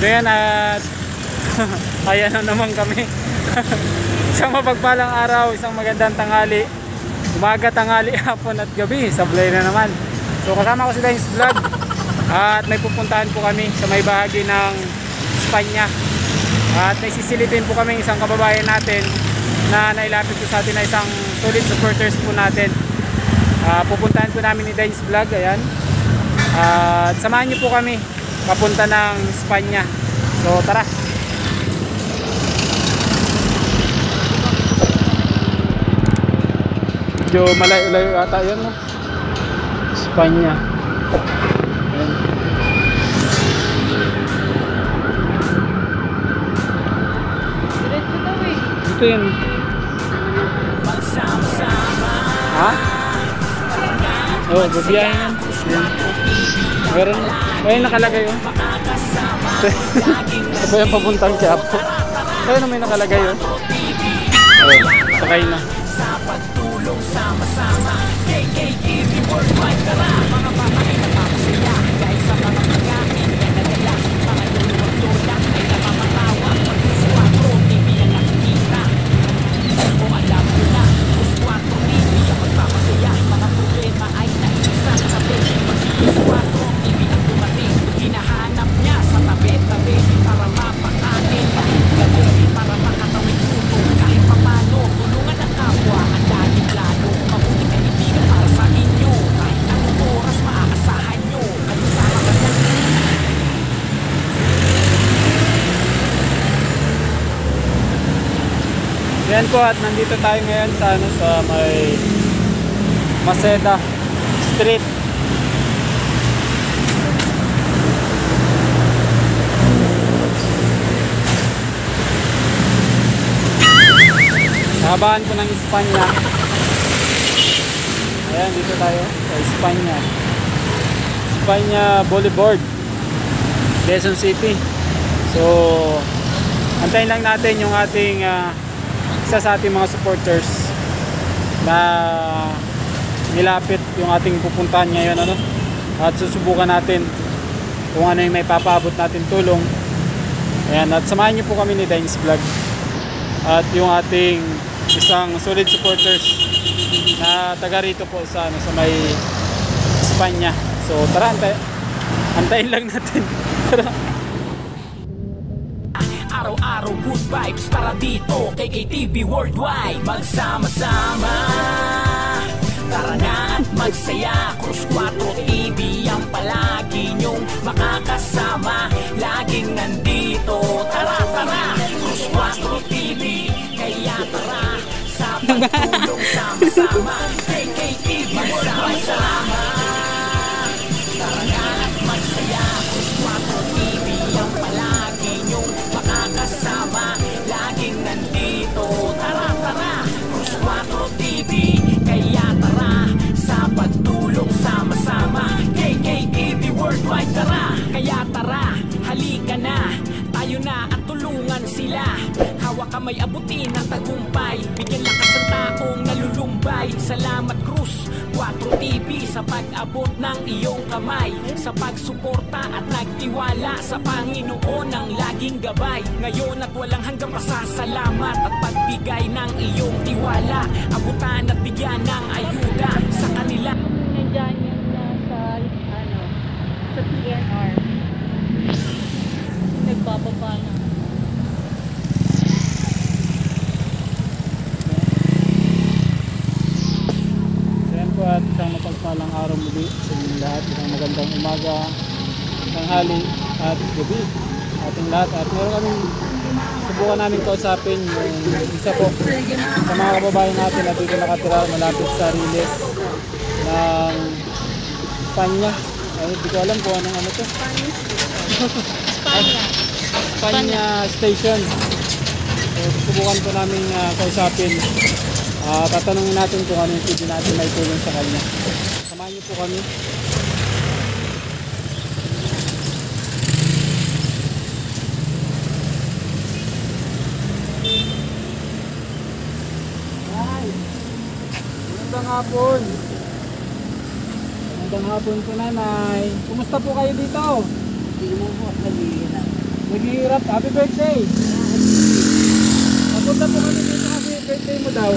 So yan at ayan na naman kami. Isang mapagpalang araw, isang magandang tanghali. Umaga, tanghali, hapon at gabi. Sablay na naman. So kasama ko si Dines Vlog. At may pupuntahan po kami sa may bahagi ng Espanya. At may sisilipin po kami isang kababayan natin na nailapit po sa atin na isang solid supporters po natin. Pupuntahan po namin ni Dines Vlog. Ayan. At samahan niyo po kami papunta ng Espanya. So tara. Medyo malayo-layo ata yan, no? Espanya. Ayan. Diretso daw eh. Dito yan. Ha? Oo, babiyahin yan. Meron. Ayun nakalagay yun. Ito yung papuntang Quiapo. Ayun may nakalagay yun. Ayun, sakay na. Sama-sama KKTV Worldwide. Tara mga bata ay napapasaya dahil sa mga pagkain na nadala. Mga luluwag dolang ay napapatawa. Plus 4 TV ang nakikita. O alam ko na Plus 4 TV ang magpapasaya. Mga problema ay naiisa sa tabi. Plus 4 TV ang dumating. Hinahanap niya sa tabi-tabi para mapakanin kahit gabi. Para makatawid puto kahit papano. Tulungan ang kapwa ang laging plano. Mabuti kaibigan para sa inyo. Kahit anong oras maaasahan nyo. Kayo sama ka lang. Yan po at nandito tayo ngayon sa sa may Maceda Street. Kahabaan po ng Espanya. Ayan, dito tayo sa Espanya. Espanya Boulevard, Quezon City. So, antayin lang natin yung ating isa sa ating mga supporters na nilapit yung ating pupuntahan ngayon, ano? At susubukan natin kung ano yung may papaabot natin tulong. Ayan, at samahan niyo po kami ni Dines Vlog at yung ating isang solid supporters na taga rito po sa sa may Espanya. So tara, antayin lang natin. Araw-araw good vibes, tara dito KKTV Worldwide. Magsama-sama, tara na at magsaya. Cruz 4 TV ang palagi nyong makakasama. Laging nandito, tara-tara. Cruz 4 TV, kaya tara. Sa pagtulong sama-sama KKTV Magsama-sama, tara na at magsaya. Cruz 4 TV ang palagi nyong makakasama. Laging nandito, tara-tara. Cruz 4 TV, kaya tara. Sa pagtulong sama-sama KKTV Worldwide. Tara, kaya tara. Halika na, tayo na at tulungan sila. Hawak kamay, abutin ang tagumpay. Bigyan lakas ang taong nalulumbay. Salamat Cruz 4 TV sa pag-abot ng iyong kamay. Sa pagsuporta at nagtiwala sa Panginoon ang laging gabay. Ngayon at walang hanggang pasasalamat at pagbigay ng iyong tiwala. Abutan at bigyan ng ayuda sa kanila. Nandiyan yung sa PNR. Nagbababa na. At isang mapagpalang araw muli sa inyong lahat. Isang magandang umaga, tanghali at gabi ating lahat. At meron kaming subukan namin kausapin yung isa po sa mga kababayan natin na dito nakatira malapit sa Riles ng Espanya. Ay, hindi ko alam kung anong ano to. Espanya Station. So, subukan po namin kausapin. Tatanungin natin kung ano yung pwede natin may tulong sa kanya. Samahan niyo po kami. Hi! Magandang hapon! Magandang hapon po, nanay. Kumusta po kayo dito? Hindi mo po, nalilin lang. Naghihirap. Happy birthday! Napunta po kami dito kasi birthday mo daw.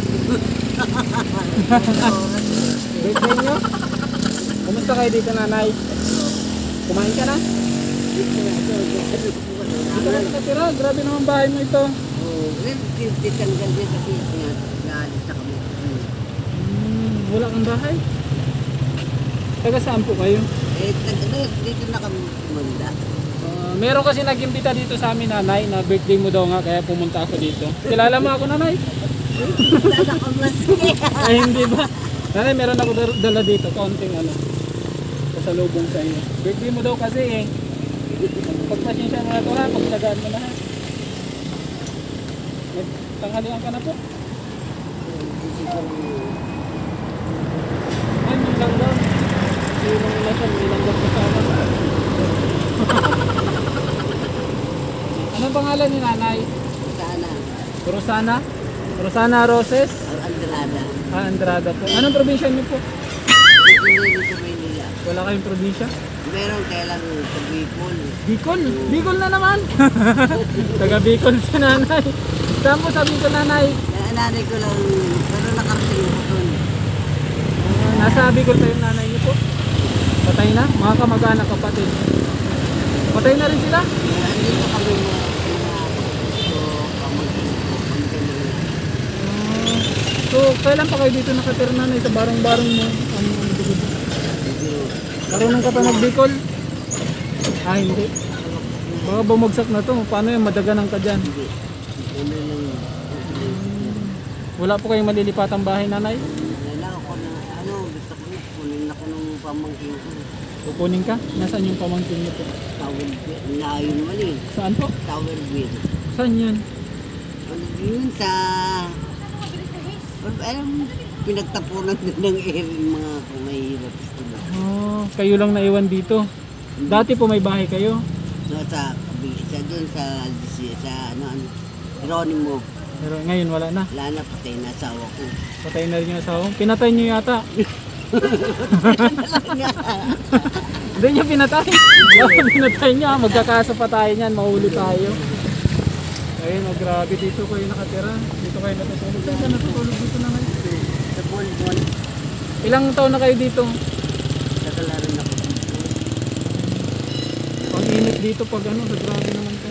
Birthday nyo? Kumusta kayo dito, nanay? Kumain ka na? Dito ka na nakatira. Grabe naman bahay mo ito. Titanggal din kasi naalis na kami. Wala kang bahay? Taga saan po kayo? Dito na kami kumanda. Meron kasi nag-imbita dito sa amin, nanay, na birthday mo daw nga, kaya pumunta ako dito. Kilala mo ako, nanay? Wala ka maski. Ay, hindi ba? Nanay, meron ako dala dito, kaunting ano, pasalubong sa inyo. Birthday mo daw kasi eh. Pagpasensya mo na ito ha, pagsagaan mo na ha. Tanghalian ka na po. Ay, may langgam. Yung mga ilasan, may langgam kasama. Anong pangalan ni nanay? Sana. Rosana? Rosana Roses? Andrada. Andrada po. Anong probinsya niyo po? Hindi sa Maynila. Wala kayong probinsya? Meron kailang sa Bicol. Bicol? Bicol na naman! Taga Bicol si nanay. Saan po sa Bicol, nanay? Nanay ko lang, pero nakarating ko doon. Nasa Bicol pa yung nanay niyo po? Patay na? Mga kamag-anak, kapatid. Patay na rin sila? Andito kami mga So, kailan pa kayo dito nakatira, nanay, sa barong-barong mo? Ano dito? Marunong ka pa mag-Bicol? Ah, hindi. Baka bumagsak na to. Paano yung madaganan ka dyan? Wala po kayong malilipatang bahay, nanay? Wala ako na, gusto ko kunin ako ng pamangkin ko. Kukunin ka? Nasaan yung pamangkin niyo po? Tower Bill. Layo naman eh. Saan po? Tower Bill. Saan yun? Yun sa... Alam, pinagtapunan din ng Erin mga kumahirap. Oh, kayo lang naiwan dito. Dati po may bahay kayo. No, sa doon sa Geronimo. Pero ngayon wala na. Wala na, patay na asawa ko. Patay na rin yung asawa. Pinatay niyo yata. Hindi niya pinatay. Bakit pinatay niya? Magkakasa pa tayo niyan. Mahuli tayo. Ayun, oh, grabe. Dito kayo nakatira. Dito kayo natutulog. Saan ka natutulog dito na ngayon? Sa Buwan. Ilang taon na kayo dito? Sa Kalaran ako. Pang init dito pag ano. Grabe naman kayo.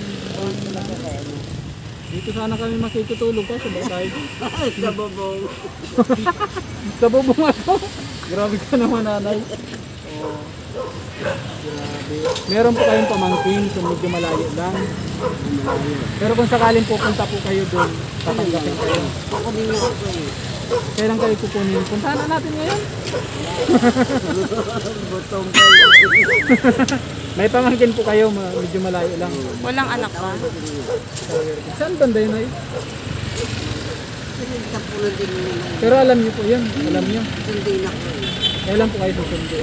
Dito sana kami makikitulog kasi ba tayo? Sa Bobong. Sa bubong ako. Grabe ka naman, nanay. Oh. Grabe. Meron po kayong pamangkin kung medyo malayo lang. Pero kung sakaling pupunta po kayo doon, tatanggapin kayo. Kukunin nga ako eh. Kailan kayo kukunin? Puntahan na natin ngayon. Botong May pamangkin po kayo, medyo malayo lang. Walang anak pa. Saan banda yun ay? Pinagtapunan din nila. Pero alam niyo po yun. Alam niyo. Sundin ako eh. Kailan po kayo susundo?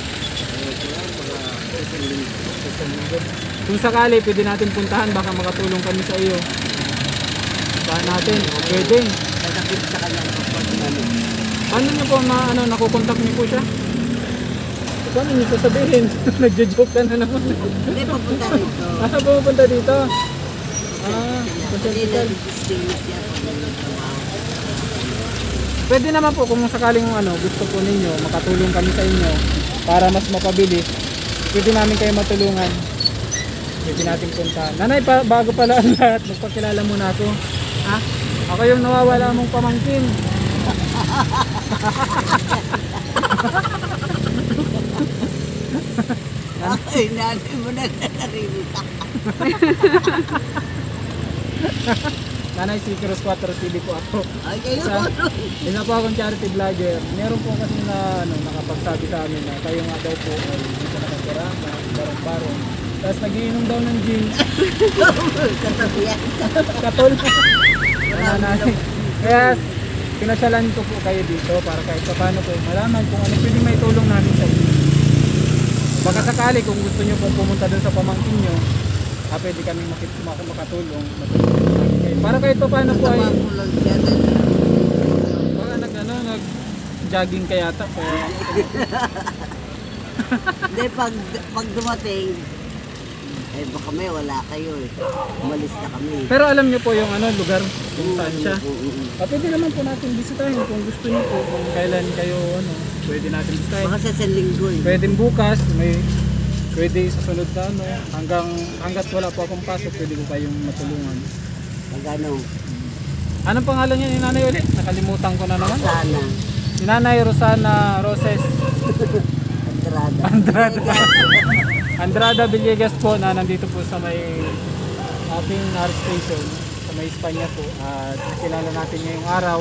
Kung sakali, pwede natin puntahan. Baka makatulong kami sa iyo. Puntahan natin. O pwede. Sasakit sa kanya kapag namin. Ano niyo po, nakukontak niyo po siya? Paano niyo sasabihin? Nagjo-joke ka na naman. Hindi, papunta rito. Pumunta dito? Sa Hindi hospital. na-distinguish siya kung ano trabaho. Pwede naman po kung sakaling gusto po ninyo, makatulong kami sa inyo para mas mapabilis. Pwede namin kayo matulungan. Pwede natin puntahan. Nanay, bago pala ang lahat, magpakilala muna ako. Ha? Ako yung nawawala mong pamangkin. Ay, nanay mo na naririta. Nanay, si Cruz 4 TV po ako. Ay, kayo Sa- po. Isa po akong charity vlogger. Meron po kasi na nakapagsabi sa amin na kayo nga daw po ay dito nakatira na barong-barong. Tapos nagiinom daw ng gin. Katabihan. Katol. Nanay. Kaya pinasyalan ko po kayo dito para kahit paano po malaman kung ano pwede may tulong namin sa inyo. Baka sakali kung gusto nyo pong pumunta doon sa pamangkin nyo, pwede kami makatulong. Matulungan namin kayo. Para kahit paano po ay Masama ko lang siya. baka nag-jogging ka yata. Kaya Hindi, pag dumating, Eh baka may wala kayo eh. Umalis na kami. Pero alam niyo po yung ano, lugar kung saan siya. Oo. Pwede naman po natin bisitahin kung gusto niyo po. Kung kailan kayo, ano, pwede natin bisitahin. Baka sa linggo eh. Pwede bukas, pwede sa sunod na ano, hanggat wala po akong pasok, pwede ko kayong matulungan. Pag ano, Anong pangalan niya ni Nanay ulit? Nakalimutan ko na naman. sana. Si Nanay Rosana Roses Andrada. Andrada Villegas po na nandito po sa may ating NAR station sa may Espanya po. At nakilala natin ngayong araw.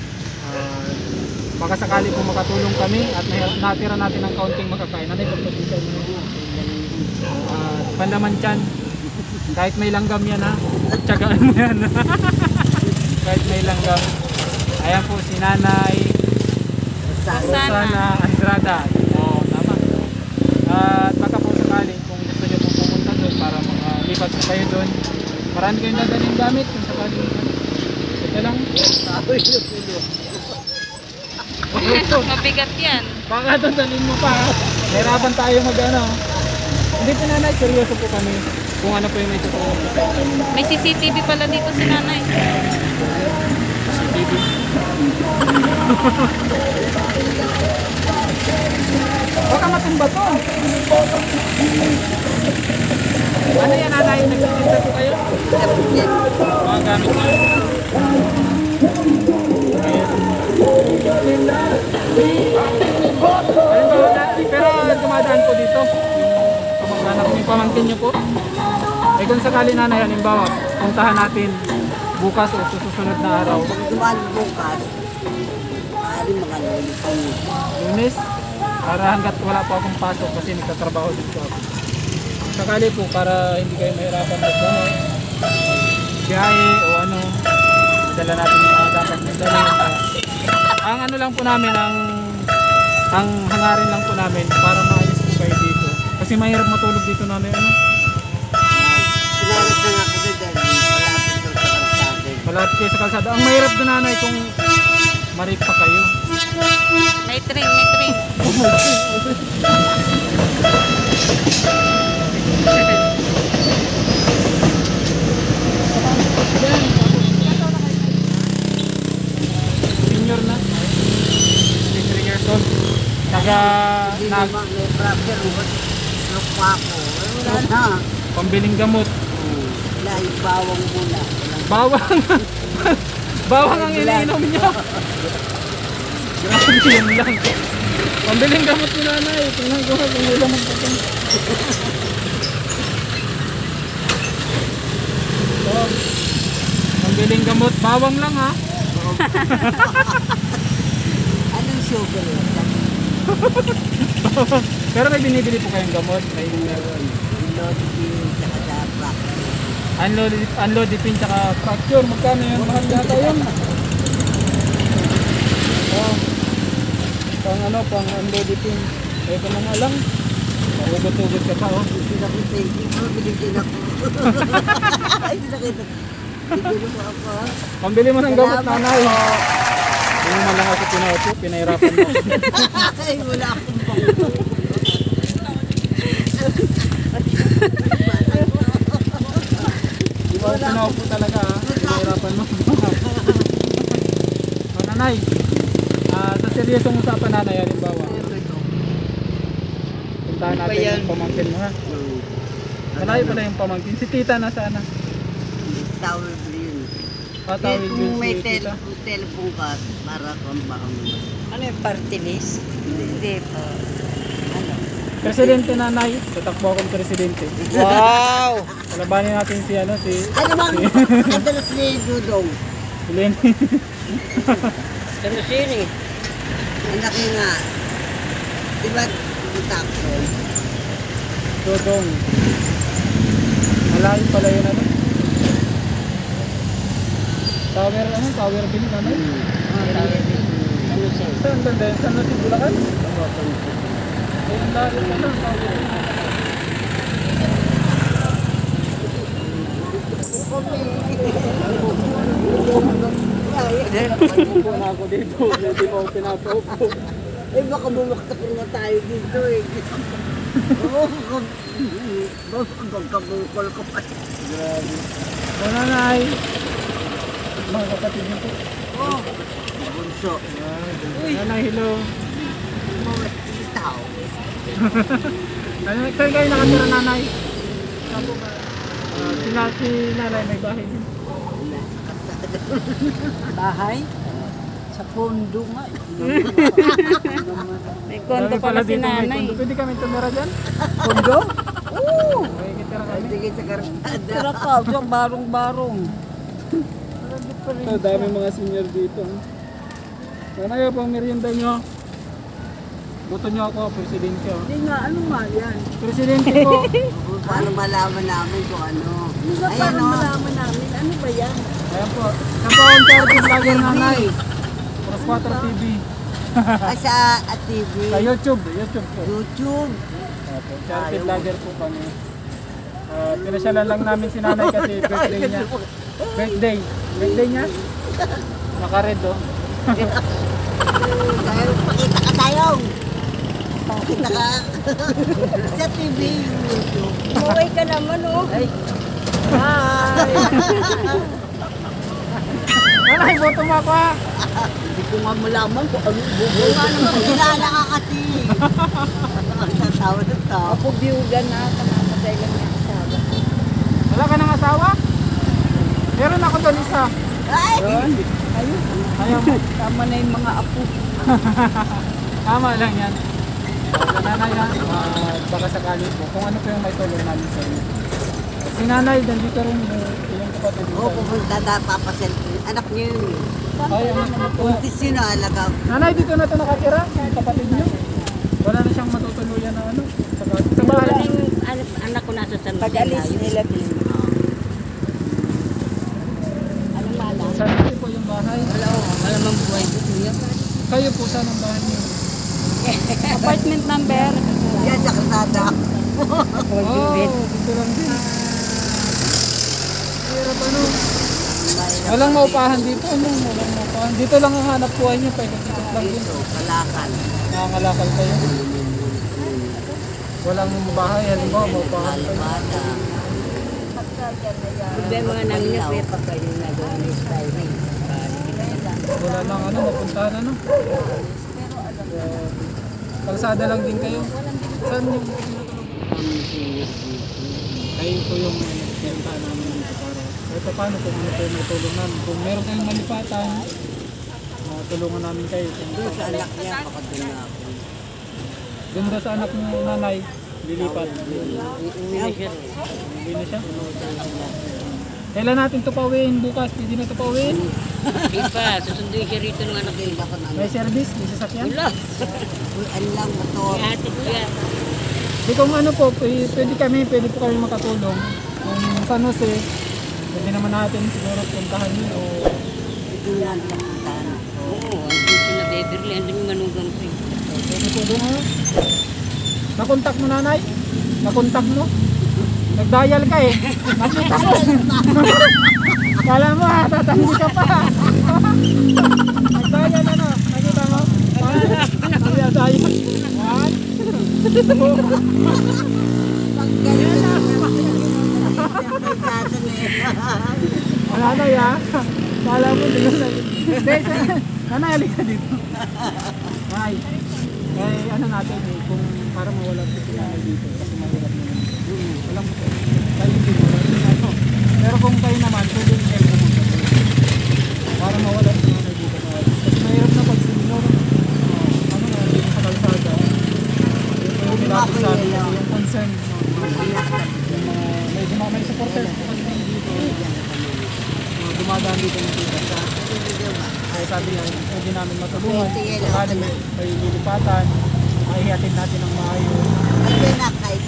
Baka sakali po makatulong kami at natira natin ng kaunting makakain. Nanay, pagpapisa mo na. Pandaman tiyan. Kahit may langgam yan ha. Tiyagaan mo yan. Kahit may langgam. Ayan po si Nanay Rosana Andrada. Oo, tama. At baka po sakali kung gusto nyo po pumunta doon para makalipat po kayo doon. Marami kayong dadaling gamit kung sakali. Ito lang. Mabigat yan. Baka doon dalhin mo pa. Hirapan tayo mag ano. Hindi po Nanay, seryoso po kami. Kung ano po yung may tutulong po sa inyo. May CCTV pala dito si nanay. CCTV. Baka matumba to. Ano yan Nanay? Nagtitinda po kayo? Mga gamit niyo. Pero dumadaan po dito. Kamag-anak yung pamangkin niyo po. Eh kung sakali Nanay, halimbawa, puntahan natin bukas o susunod na araw. Pag dumaan bukas, maaari mga Lunes, para hanggat wala po akong pasok kasi nagtatrabaho dito ako. Sakali po para hindi kayo mahirapan biyahe o ano, dala natin yung mga dapat magdala. Ang ano lang po namin, ang hangarin lang po namin para maayos po kayo dito. Kasi mahirap matulog dito Nanay, ano? Pinalas na nga kasi dahil malapit daw sa kalsada. Malapit kayo sa kalsada. Ang mahirap doon Nanay kung marip pa kayo. May train, may train. Senior na. 63 years old. Hindi naman may brother, look pa ako. Wala na. Pambiling gamot. Wala, yung bawang muna. Bawang. Bawang ang iniinom niyo. Grabe yun lang. Pambiling gamot ni Nanay. Tingnan ko kung ilang magpapang. So, pambiling gamot. Bawang lang ha. Anong sugar? Pero may binibili po kayong gamot. May Lodipin, tsaka sa unloadipin tsaka fracture. Magkano yun? Mahal yata yun. Oh. Pang unloadipin. Ito na nga lang. Mahugot-hugot ka pa oh. Hindi nakita, hindi ko binigyan ako. Hindi nakita. Hindi mo ako. Pambili mo ng gamot Nanay. Hindi mo man lang ako pinaupo. Pinahirapan mo. Ay, wala akong pang. Di ba pinaupo talaga ha? Pinahirapan mo. O Nanay, sa seryosong usapan Nanay, halimbawa. Puntahan natin yung pamangkin mo ha. Malayo pala yung pamangkin. Si Tita nasaan na? Tower yun. Patawid Kung yun may si Tita. telephone ka, para kung baka mo. Ano yung party list? Hindi po. Ano? Presidente Nanay. Tatakbo akong presidente. Wow! Palabanin natin si ano, si Ano bang kadalas ni Dudong? Lenny. Ano sini? Ang laki nga. Diba, Takson? Dodong. Malayo pala yun ano. Tower bin Nanay. Ano siya? Saan ba din? Saan na si Bulacan? Ayun lahat na lang. Tower bin. Upo na ako dito. Hindi pa ako pinapaupo. Eh baka bumaktak na tayo dito eh. Oo, magkabukol ko pa. Grabe. O nanay. Mga kapatid niyo po. Oo, bunso. Nanay, hello. Mga tao. Saan kayo nakatira nanay? Saan po ba? Si nanay may bahay din. Bahay? Sa pondo nga. May kondo pala si nanay. Pwede kami tumira dyan? Pondo? Oo. Okay, kitira kami. Sige sa kartada. Tira ka, diyan barong-barong. Ito, dami mga senior dito. Nanay, pang merienda nyo. Buto nyo ako, presidente. Oh. Hindi nga, ano nga yan? Presidente po. Paano malaman namin kung ano? Hindi nga Ayan, parang oh. malaman namin. Ano ba yan? Ayan po. Saan po ang charity vlogger nanay? Cross 4 TV. Ay, sa TV. Sa YouTube. YouTube po. YouTube. Opo, charity vlogger po kami. Pinasyalan lang namin si nanay kasi birthday niya. Birthday niya? Naka-red oh. Tayo, pakita ka tayo. Pakita ka. Sa TV, yung YouTube. Umuwi ka naman, oh. Ay, Hi! Nanay, boto mo ako ha. hindi ko nga malaman kung ano bubuhay. Kung ano, kilala ka kasi. Sa tao ng tao. Ako biyuda na, kamamatay lang niya asawa. Wala ka ng asawa? Meron ako doon isa. Ay! Ayaw mo. Tama na yung mga apo. Tama lang yan. So, nanay ha, baka sakali po kung ano po yung may tulong namin sa inyo. Si nanay, nandito rin yung kapatid Oo, dito. pupunta na papasel. Anak niyo yun. Ay, ano po. Puntis yun na alaga. Nanay, dito na ito nakatira, yung kapatid niyo. Wala na siyang matutuluyan na ano. Sa bahay. Anak ko nasa San Jose. Pag-alis nila din. Anong mala? Saan po yung bahay? Wala mang buhay ko niya. Kayo po, saan ang bahay niyo? Apartment number. Yan sa kasada. Oh, dito lang din. Hirap ano. Walang maupahan dito. Ano? Walang maupahan. Dito lang ang hanap buhay niyo. Paikot-ikot lang din. Ito, kalakan. Nangangalakal kayo. Walang bahay. Halimbawa, maupahan kayo. Kalibata. May mga nangyay pa yung pagkain na doon na styling. Wala lang ano, mapuntahan ano. Kalsada lang din kayo. Saan yung kayo po yung pinuntahan namin dito para kahit paano kung ano po yung may tulong namin. Kung meron kayong malipatan, tulungan namin kayo. Doon sa anak niya, pakadun na ako. Doon daw sa anak mo nanay, lilipat. Uwi na siya. Hindi na siya. Kailan natin ito pauwiin bukas? Hindi na ito pauwiin? Di pa, susunduin siya rito ng anak Hindi niya. ako na. May service? May sasakyan? Wala. Uy, ano lang, motor. Ihatid ko yan. Di kung ano po, pwede po kami makatulong. Kung San Jose, pwede naman natin siguro puntahan yun o Ito na lang puntahan. Oo, andun sila Beverly, andun yung manugang ko. pwede po doon ha. Nakontak mo nanay? Nakontak mo? Nag-dial ka eh. Nakita ko. Kala mo ha, tatanggi ka pa. Nag-dial ano? Nakita mo? Nag-dial. What? Pag ganyan lang. May kasan eh. Wala na ya. Kala mo din na. Nanay, halika dito. Nay. Eh, ano natin eh, kung para mawala si nanay dito kasi mahirap naman. Walang kayo din, ano. Pero kung kayo naman, pwede yung kayo pumunta. Para mawala si nanay dito. Kasi mahirap na pag senior, ano na, dito sa kalsada. Yung nilapit sa amin kasi yung concern. May supporters po kasi dito. Dumadaan dito ng dito sa kaya sabi niya, pwede namin matulungan. Sakali may lilipatan, maihatid natin ng maayos. Ano na kay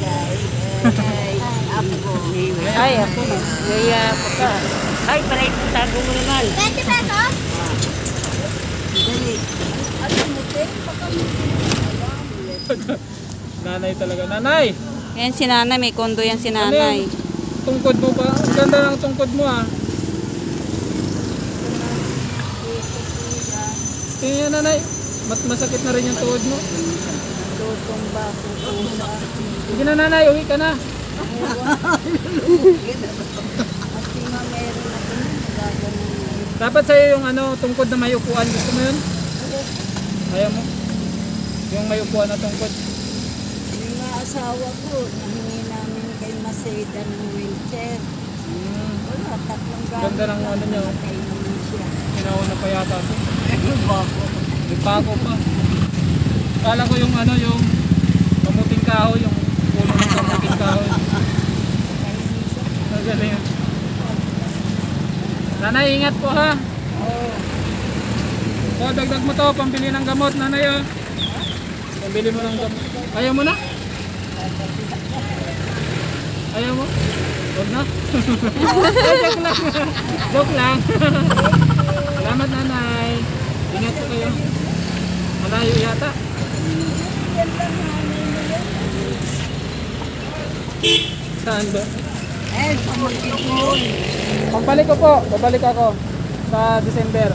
Apo. Ay, ako na. Kaya pa ka. Ay, pala yung tago mo naman. 20 pesos? Dali. Nanay talaga. Nanay! Yan si nanay, may kondo yan si Ano nanay. yung tungkod mo pa? Ang ganda ng tungkod mo ah. Tingnan yan nanay. Masakit na rin yung tuhod mo. Tutumba ko po sa akin. Sige na nanay, uwi ka na. Kasi nga meron na ito nagaganon. Dapat sa'yo yung ano, tungkod na may upuan. Gusto mo yun? Ayaw mo? Yung may upuan na tungkod. Yung mga asawa ko, nahingi namin kay Maseda ng wheelchair. Wala, tatlong gamit. Ganda ng ano niya. Namatay naman siya. Pinauna pa yata ito. Bako. May pako pa. Kala ko yung ano, yung kamuting kahoy, yung puno ng kamuting kahoy. Magaling. Nanay, ingat po ha. Oo. So, dagdag mo to, pambili ng gamot, nanay oh. Pambili mo ng gamot. Ayaw mo na? Ayaw mo? Huwag na? Joke lang. Joke lang. Salamat nanay. Ingat po kayo. Malayo yata. Saan ba? Eh, pamangkin ko yun. Pagbalik ko po, babalik ako sa December.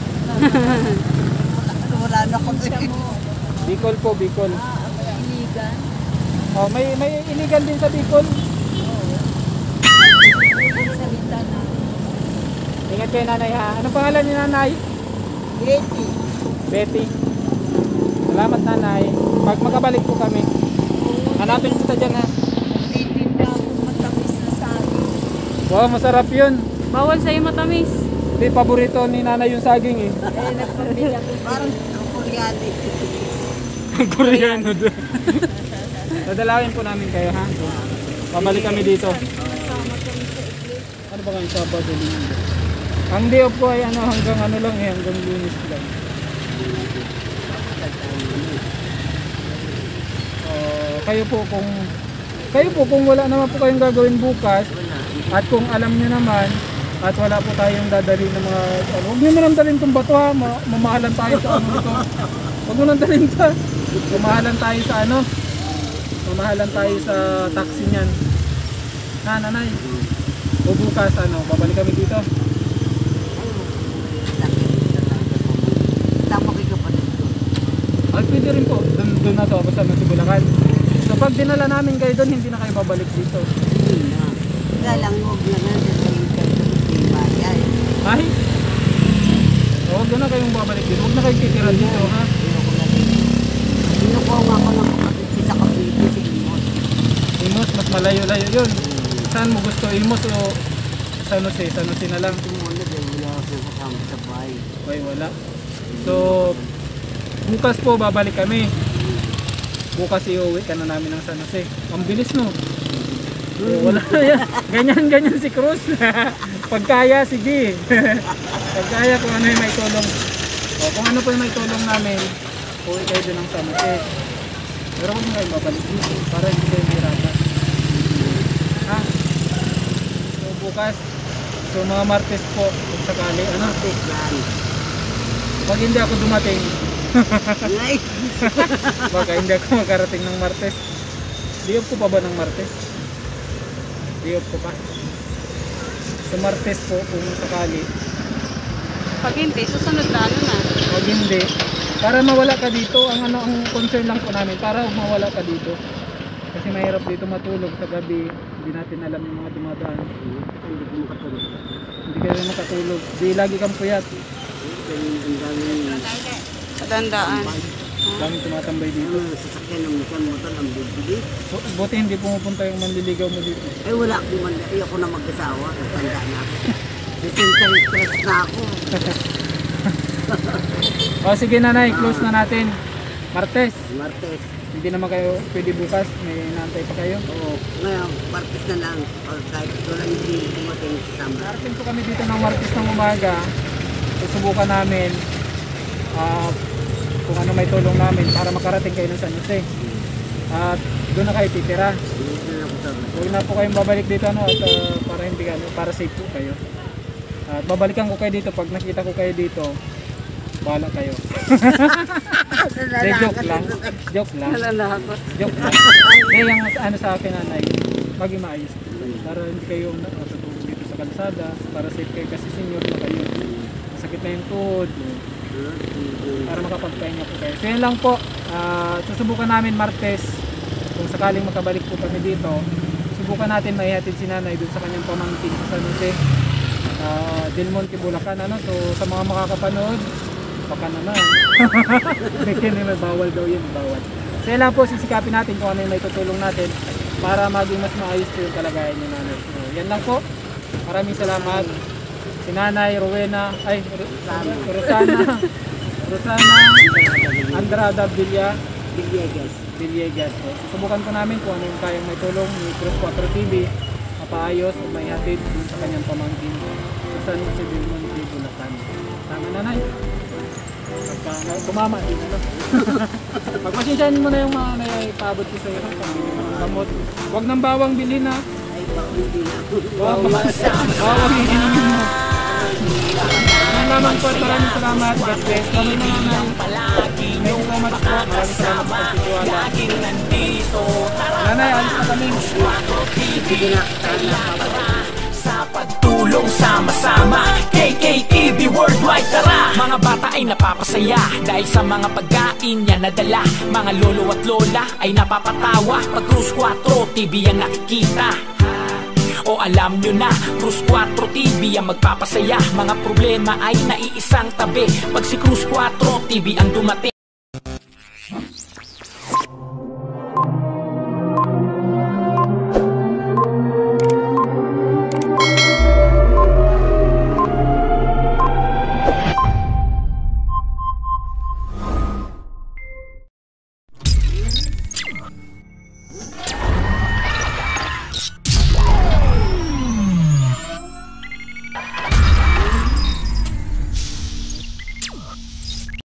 Wala na kung siya mo. Bicol po, Bicol. Iligan. Oh, may iligan din sa Bicol. Salita na. Ingat kayo nanay ha. Ano pangalan ni nanay? Betty. Betty. Salamat nanay. Pag makabalik po kami, hanapin kita dyan ha. Titinda akong matamis na saging. Wow, masarap yun. Bawal sa'yo matamis. Hindi, paborito ni nanay yung saging eh. Eh, nagpabili ako. Parang kuryali. Koreano doon. Dadalawin po namin kayo ha. So, pabalik kami dito. Ano ba nga yung Sabado Linggo? Ang day off ko ay ano, hanggang ano lang eh, hanggang Lunes lang. Kayo po kung wala naman po kayong gagawin bukas at kung alam niyo naman at wala po tayong dadalhin ng mga ano, huwag niyo man dalhin tong bato ha, mamahalan tayo sa ano nito. Huwag mo nang dalhin ta. Mamahalan tayo sa ano? Mamahalan tayo sa taxi niyan. Ha, nanay. O bukas ano, babalik kami dito. Tama kayo pa dito. Ay, pwede rin po. Doon na to, basta sa Bulacan. So pag dinala namin kayo doon, hindi na kayo babalik dito. Hindi na. Wala lang, huwag na nga sasayin kayo sa bayan. Ay? Huwag na kayong babalik dito. Huwag na kayong titira dito, ha? Sinukuha nga ako ng kapatid sa Cavite sa Imos. Imos, mas malayo-layo yun. Saan mo gusto? Imos o San Jose? San Jose na lang. Tumuna dahil wala ako kasama sa bahay. Ay, wala. So, bukas po babalik kami. Bukas iuwi ka na namin ng San Jose. Ang bilis no? Wala yan. Ganyan si Cruz. Pagkaya, sige. Pagkaya kung ano yung may tulong. O, kung ano po yung may tulong namin, uwi kayo din ng San Jose. Pero huwag nga babalik dito para hindi kayo mahirapan. Ha? So, bukas. So, mga Martes po, kung sakali, ano? Pag hindi ako dumating, Ay, baka hindi ako makarating ng Martes. Di-off ko pa ba ng Martes? Di-off ko pa. Sa Martes po, kung sakali. Pag hindi, susunod na ano na. Pag hindi, para mawala ka dito, ang concern lang po namin, para mawala ka dito. Kasi mahirap dito matulog sa gabi, hindi natin alam yung mga dumadaan. hindi ko makatulog. Hindi kayo makatulog. Di lagi kang puyat. Ang daming Katandaan. Daming tumatambay dito. sasakyan ng motor ang bibili. Buti hindi pumupunta yung manliligaw mo dito. Eh wala akong man, ayoko na mag-asawa. Tanda na ako. Desensa stress na ako. O sige nanay, close na natin. Martes, Martes. hindi naman kayo pwede bukas, may naantay pa kayo. Oo. Ngayon, Martes na lang. Kahit wala hindi dumating sa summer. Darating po kami dito ng Martes ng umaga. Susubukan namin kung ano may tulong namin para makarating kayo ng San Jose. At doon na kayo titira. Hindi na ako sabi. Huwag na po kayong babalik dito ano, at para hindi para safe po kayo. At babalikan ko kayo dito pag nakita ko kayo dito. Bahala kayo. Joke lang. Joke lang. Nalalakot. Joke lang. Kaya yung ano sa akin nanay, maging maayos. Para hindi kayo natutulog dito sa kalsada, para safe kayo kasi senior na kayo. Masakit na yung tuhod. Para makapagpahinga po kayo. So yun lang po. Susubukan namin Martes kung sakaling makabalik po kami dito, subukan natin maihatid si nanay dun sa kanyang pamangkin sa San Jose, Del Monte, Bulacan, ano. So sa mga makakapanood, baka naman may bawal daw yun, bawal. So yan lang po, sisikapin natin kung ano yung may tutulong natin para maging mas maayos po yung kalagayan ni nanay. So yan lang po, maraming salamat. Si Nanay Rowena, ay Rosana Andrada Villegas po. Susubukan ko namin kung ano yung kayang may tulong ni Cruz 4 TV, mapaayos o may hatid dun sa kanyang pamangkin sa San Jose del Monte, Bulacan. Tama, Nanay? Tumama din ito. Pagpasensyahan mo na yung mga naipaabot ko sa iyo ng kamot. Huwag nang bawang bilhin na. Bawang iinumin mo. Yan lamang po, maraming salamat. God bless. Kami na nga na. Thank you so much po. Maraming salamat sa pagtitiwala. Nanay, alis na kami. Sa pagtulong sama-sama, KKTV Worldwide, tara! Mga bata ay napapasaya dahil sa mga pagkain niya nadala. Mga lolo at lola ay napapatawa pag Cruz 4 TV ang nakikita. O alam nyo na, Cruz 4 TV ang magpapasaya. Mga problema ay naiisang tabi pag si Cruz 4 TV ang dumating.